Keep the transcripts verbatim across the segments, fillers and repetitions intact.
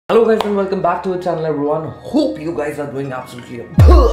Hello guys and welcome back to the channel everyone. Hope you guys are doing absolutely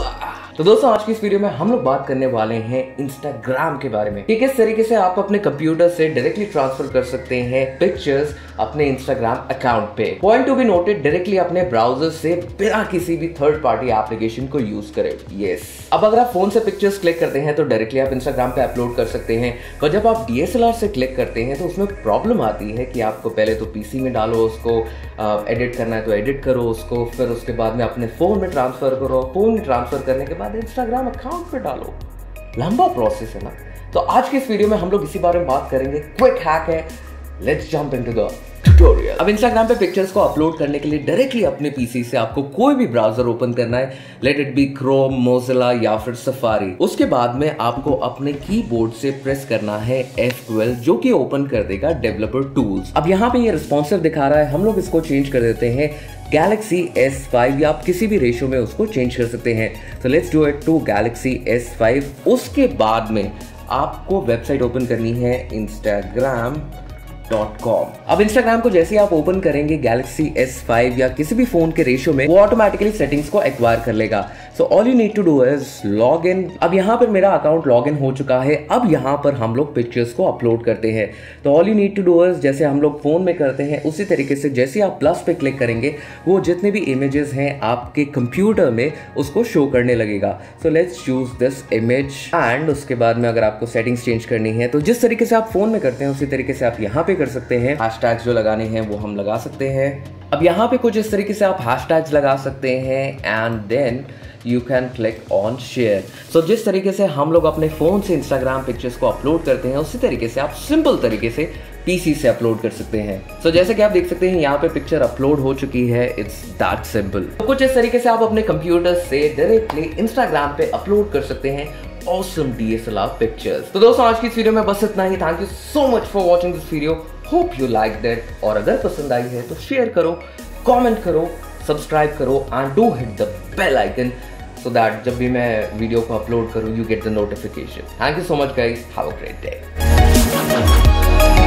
तो दोस्तों आज की इस वीडियो में हम लोग बात करने वाले हैं इंस्टाग्राम के बारे में कि किस तरीके से आप अपने कंप्यूटर से डायरेक्टली ट्रांसफर कर सकते हैं पिक्चर्स अपने इंस्टाग्राम अकाउंट पे। Point to be noted, directly अपने ब्राउजर से बिना किसी भी थर्ड पार्टी एप्लीकेशन को यूज करें। यस, अब अगर आप फोन से पिक्चर्स क्लिक करते हैं तो डायरेक्टली आप इंस्टाग्राम पे अपलोड कर सकते हैं, पर जब आप डीएसएलआर से क्लिक करते हैं तो उसमें प्रॉब्लम आती है कि आपको पहले तो पीसी में डालो, उसको एडिट करना है तो एडिट करो उसको, फिर उसके बाद में अपने फोन में ट्रांसफर करो, फोन में ट्रांसफर करने के बाद इंस्टाग्राम अकाउंट पे डालो। लंबा प्रोसेस है ना। तो आज के इस वीडियो में हम लोग इसी बारे में बात करेंगे। क्विक हैक है, let's jump into the tutorial. अब इंस्टाग्राम पे पिक्चर्स को अपलोड करने के लिए डायरेक्टली अपने पीसी से आपको कोई भी ब्राउजर ओपन करना है, let it be Chrome, Mozilla या फिर सफारी। उसके बाद में आपको अपने कीबोर्ड से प्रेस करना है एफ ट्वेल्व, जो कि ओपन कर देगा डेवलपर टूल्स। अब यहाँ पे ये रिस्पॉन्सिव दिखा रहा है, हम लोग इसको चेंज कर देते हैं गैलेक्सी एस फाइव, या आप किसी भी रेशो में उसको चेंज कर सकते हैं। तो let's do it to Galaxy S five. उसके बाद में आपको वेबसाइट ओपन करनी है इंस्टाग्राम डॉट कॉम। अब इंस्टाग्राम को जैसे आप ओपन करेंगे गैलेक्सी एस फाइव या किसी भी फोन के रेशियो में, वो ऑटोमेटिकली सेटिंग्स को एक्वायर कर लेगा। So all you need to do is log in. अब यहाँ पर मेरा अकाउंट लॉग इन हो चुका है। अब यहाँ पर हम लोग पिक्चर्स को अपलोड करते हैं। तो all you need to do is, जैसे हम लोग फोन में करते हैं उसी तरीके से जैसे आप प्लस पे क्लिक करेंगे वो जितने भी इमेजेस हैं आपके कंप्यूटर में उसको शो करने लगेगा। So let's choose this image and उसके बाद में अगर आपको सेटिंग्स चेंज करनी है तो जिस तरीके से आप फोन में करते हैं उसी तरीके से आप यहाँ पे कर सकते हैं। हैशटैग्स जो लगाने हैं वो हम लगा सकते हैं। अब यहाँ पे कुछ इस तरीके से आप हैशटैग्स लगा सकते हैं and then you can click on share. So जिस तरीके से हम लोग अपने फोन से इंस्टाग्राम पिक्चर्स को अपलोड करते हैं उसी तरीके से आप सिंपल तरीके से पीसी से अपलोड कर सकते हैं। सो so, जैसे कि आप देख सकते हैं यहाँ पे पिक्चर अपलोड हो चुकी है। It's that simple. तो कुछ इस तरीके से आप अपने कंप्यूटर से डायरेक्टली इंस्टाग्राम पे अपलोड कर सकते हैं ऑसम डीएसएलआर पिक्चर्स। तो दोस्तों आज की इस वीडियो में बस इतना ही। Thank you so much for watching this video. Hope you like that. और अगर पसंद आई है तो शेयर करो, कमेंट करो, सब्सक्राइब करो and do hit the bell icon so that जब भी मैं वीडियो को अपलोड करूँ you get the notification. Thank you so much guys. Have a great day.